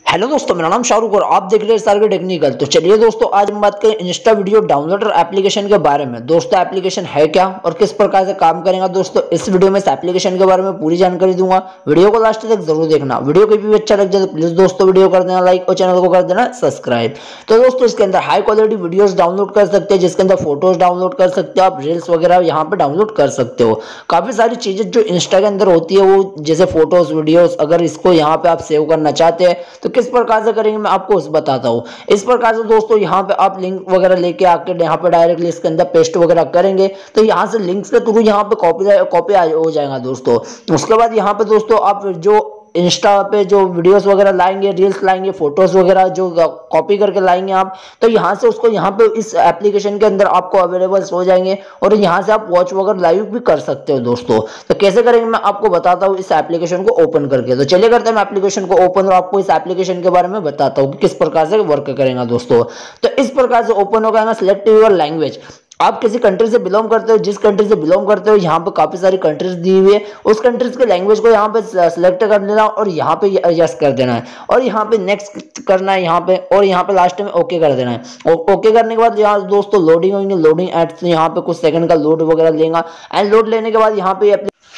Hello दोस्तों, मेरा नाम शाहरुख और आप देख रहे हैं सार्गे टेक्निकल। तो चलिए दोस्तों, आज हम बात करें इंस्टा वीडियो डाउनलोडर एप्लीकेशन के बारे में। दोस्तों, एप्लीकेशन है क्या और किस प्रकार से काम करेगा, दोस्तों इस वीडियो में इस एप्लीकेशन के बारे में पूरी जानकारी दूंगा। वीडियो को लास्ट तक जरूर देखना। वीडियो को भी अच्छा लग जाए तो प्लीज दोस्तों वीडियो कर देना लाइक और चैनल को कर देना सब्सक्राइब। तो दोस्तों, इसके अंदर हाई क्वालिटी वीडियोस डाउनलोड कर सकते हैं, जिसके अंदर फोटोज डाउनलोड कर सकते हो, आप रील्स वगैरह यहाँ पे डाउनलोड कर सकते हो। काफी सारी चीजें जो इंस्टा के अंदर होती है, वो जैसे फोटोज वीडियोस, अगर इसको यहाँ पे आप सेव करना चाहते हैं तो किस प्रकार से करेंगे मैं आपको उस बताता हूँ। इस प्रकार से दोस्तों, यहाँ पे आप लिंक वगैरह लेके आके यहाँ पे डायरेक्टली इसके अंदर पेस्ट वगैरह करेंगे तो यहाँ से लिंक्स के थ्रू यहाँ पे कॉपी हो जाएगा दोस्तों। उसके बाद यहाँ पे दोस्तों, आप जो इंस्टा पे जो वीडियोस वगैरह लाएंगे, रील्स लाएंगे, फोटोज वगैरह जो कॉपी करके लाएंगे आप, तो यहाँ से उसको यहाँ पे इस एप्लीकेशन के अंदर आपको अवेलेबल हो जाएंगे और यहाँ से आप वॉच वगैरह लाइव भी कर सकते हो दोस्तों। तो कैसे करेंगे मैं आपको बताता हूँ इस एप्लीकेशन को ओपन करके। तो चलिए करते हैं मैं एप्लीकेशन को ओपन और आपको इस एप्लीकेशन के बारे में बताता हूँ कि किस प्रकार से वर्क करेगा दोस्तों। तो इस प्रकार से ओपन होगा, सिलेक्ट योर लैंग्वेज। आप किसी कंट्री से बिलोंग करते हो, जिस कंट्री से बिलोंग करते हो यहाँ पे काफी सारी कंट्रीज दी हुई है, उस कंट्रीज के लैंग्वेज को यहाँ पे सिलेक्ट कर लेना और यहाँ पे यस कर देना है और यहाँ पे नेक्स्ट करना है यहाँ पे, और यहाँ पे लास्ट में ओके कर देना है। ओके करने के बाद यहाँ दोस्तों लोडिंग होंगे, लोडिंग एड्स यहाँ पे कुछ सेकंड का लोड वगैरह लेगा एंड लोड लेने के बाद यहाँ पे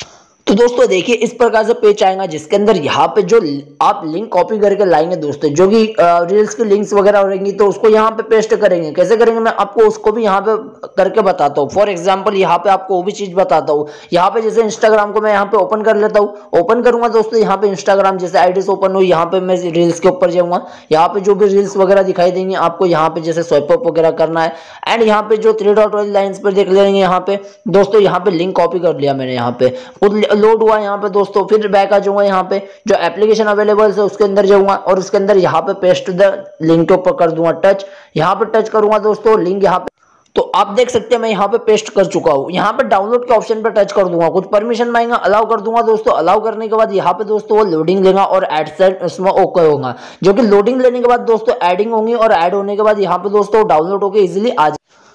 तो दोस्तों देखिए इस प्रकार से पेज आएगा, जिसके अंदर यहाँ पे जो आप लिंक कॉपी करके लाएंगे दोस्तों, जो कि रील्स की लिंक्स वगैरह रहेंगी तो उसको यहाँ पे पेस्ट करेंगे। कैसे करेंगे मैं आपको उसको भी यहाँ पे करके बताता हूँ। फॉर एग्जांपल यहाँ पे आपको वो भी चीज बताता हूँ। यहाँ पे जैसे इंस्टाग्राम को मैं यहाँ पे ओपन कर लेता हूँ, ओपन करूंगा दोस्तों, यहाँ पे इंस्टाग्राम जैसे आईडी से ओपन हुई, यहाँ पे मैं रील्स के ऊपर जाऊंगा, यहाँ पे जो भी रील्स वगैरह दिखाई देंगे आपको यहाँ पे जैसे स्वाइप अप वगैरह करना है एंड यहाँ पे जो 3 डॉट वाली लाइंस पर देख लेंगे यहाँ पे दोस्तों, यहाँ पे लिंक कॉपी कर लिया मैंने, यहाँ पे लोड हुआ यहाँ पे दोस्तों। फिर बैक आ जाऊंगा, यहाँ पे जो एप्लीकेशन अवेलेबल है उसके अंदर जाऊंगा और उसके अंदर यहाँ पे पेस्ट द लिंक के ऊपर कर दूंगा टच, यहाँ पे टच करूंगा दोस्तों लिंक यहाँ पे। तो आप देख सकते हैं मैं यहाँ पे पेस्ट कर चुका हूँ। यहाँ पे डाउनलोड के ऑप्शन पे टच कर दूंगा, कुछ परमिशन मांगेगा, अलाउ कर दूंगा दोस्तों। अलाउ करने के बाद यहाँ पे दोस्तों वो लोडिंग लेगा और एड उसमें ओके होगा, जो कि लोडिंग लेने के बाद दोस्तों एडिंग होंगी और ऐड होने के बाद यहाँ पे दोस्तों डाउनलोड होकर इजिली आ।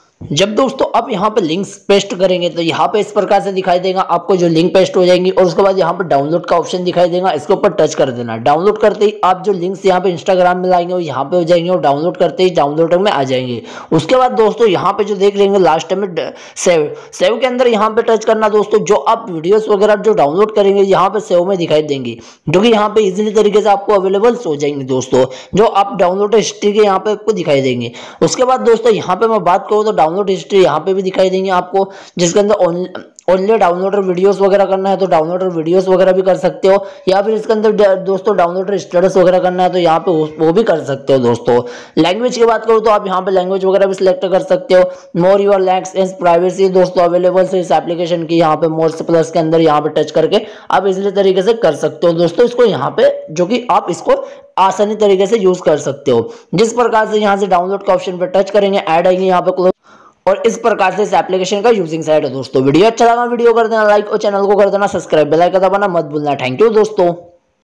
जब दोस्तों आप यहाँ पे लिंक्स पेस्ट करेंगे तो यहाँ पे इस प्रकार से दिखाई देगा आपको, जो लिंक पेस्ट हो जाएंगी और उसके बाद यहाँ पे डाउनलोड का ऑप्शन दिखाई देगा, इसके ऊपर टच कर देना। डाउनलोड करते ही आप जो लिंक्स यहाँ पे इंस्टाग्राम में लाएंगे वो यहाँ पे हो जाएंगे और डाउनलोड करते ही डाउनलोडर में आ जाएंगे। उसके बाद दोस्तों यहाँ पे जो देख लेंगे लास्ट में सेव के अंदर यहाँ पे टच करना दोस्तों। जो आप वीडियोस वगैरह जो डाउनलोड करेंगे यहाँ पे सेव में दिखाई देंगे, जो कि यहाँ पे इजिली तरीके से आपको अवेलेबल हो जाएंगे दोस्तों, जो आप डाउनलोड हिस्ट्री के यहाँ पे आपको दिखाई देंगे। उसके बाद दोस्तों यहाँ पे मैं बात करूँ तो डाउनलोड हिस्ट्री यहाँ पे भी दिखाई देंगे आपको, जिसके अंदर ओनली डाउनलोडर वीडियोस वगैरह करना है तो डाउनलोडर वीडियोस वगैरह भी कर सकते हो, या फिर इसके अंदर दोस्तों डाउनलोडर स्टेटस वगैरह करना है तो यहाँ पे वो भी कर सकते हो दोस्तों। लैंग्वेज की बात करूँ तो आप यहाँ पे लैंग्वेज वगैरह भी सिलेक्ट कर सकते हो। More your language and privacy दोस्तों अवेलेबल है इस एप्लीकेशन की, यहाँ पे मोर प्लस के अंदर यहाँ पे टच करके आप इजिली तरीके से कर सकते हो दोस्तों इसको, यहाँ पे जो कि आप इसको आसानी तरीके से यूज कर सकते हो। जिस प्रकार से यहाँ से डाउनलोड का ऑप्शन पर टच करेंगे ऐड आएंगे यहाँ पे और इस प्रकार से इस एप्लीकेशन का यूजिंग साइड है दोस्तों। वीडियो अच्छा लगा वीडियो कर देना लाइक और चैनल को कर देना सब्सक्राइब, बेल आइकन दबाना मत भूलना। थैंक यू दोस्तों।